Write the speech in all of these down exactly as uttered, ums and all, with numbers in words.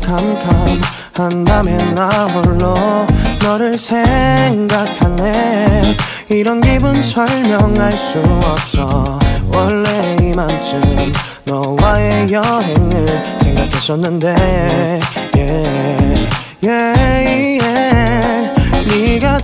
캄캄한 밤에 나 홀로 너를 생각하네. 이런 기분 설명할 수 없어. 원래 이맘쯤 너와의 여행을 생각했었는데 yeah, yeah, yeah. 네가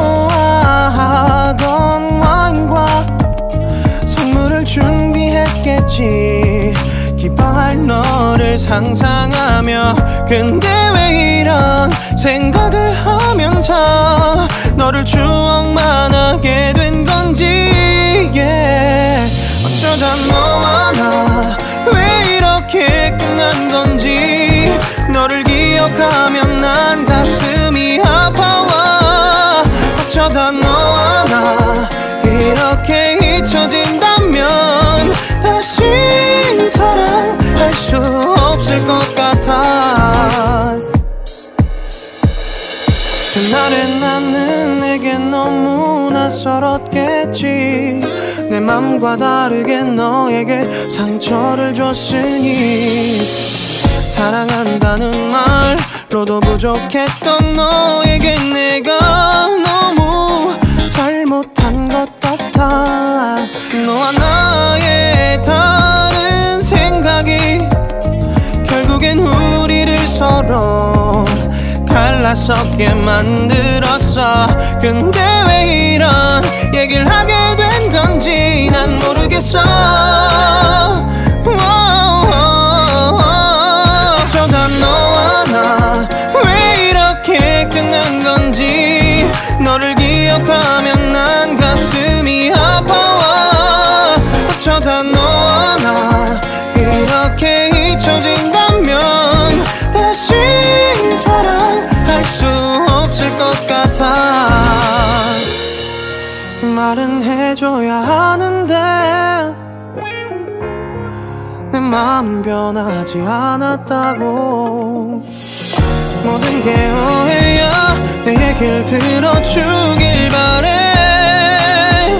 좋아하던 와인과 선물을 준비했겠지. 기뻐할 너를 상상하며. 근데 왜 이런 생각을 하면서 너를 추억만 하게 된 건지 yeah. 어쩌다 너와 나 왜 이렇게 끝난 건지. 너를 기억하면 난 가슴이 아파와. 어쩌다 너와 나 이렇게 잊혀진다면 다시 사랑할 수 없을 것 같아. 그날의 나는 내게 너무 낯설었겠지. 내 맘과 다르게 너에게 상처를 줬으니. 사랑한다는 말로도 부족했던 너에게 내가 너무 잘못한 것 같아. 너와 나의 다른 생각이 결국엔 우리를 서로 갈라서게 만들었어. 근데 왜 이런 얘기를 하게 된 건지 난 모르겠어. 어쩌다 너와 나 왜 이렇게 끝난 건지. 너를 기억하면 난 가슴이 아파와. 어쩌다 너와 나 이렇게 잊혀진다면 다시 사랑할 수 없을 것 같아. 말은 해줘야 하는데 내 마음은 변하지 않았다고. 모든 게 오해야. 내 얘기를 들어주길 바래.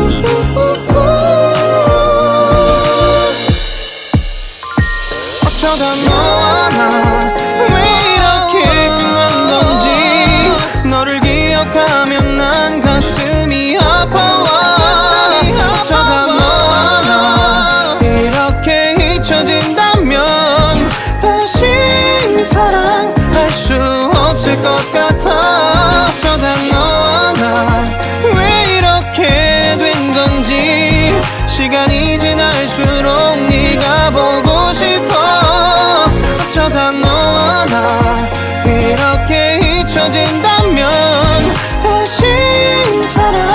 어쩌다 너와 나 왜 이렇게 끝난 건지. 너를 기억하면 난 가슴이 아파와. 어쩌다 너와 나 이렇게 잊혀진다면 다시 사랑할 수 없을 것 같아. 어쩌다 너와 나 왜 이렇게 된 건지. 시간이 지날수록 네가 보고 싶어. 어쩌다 너와 나 이렇게 잊혀진다면 다시 사랑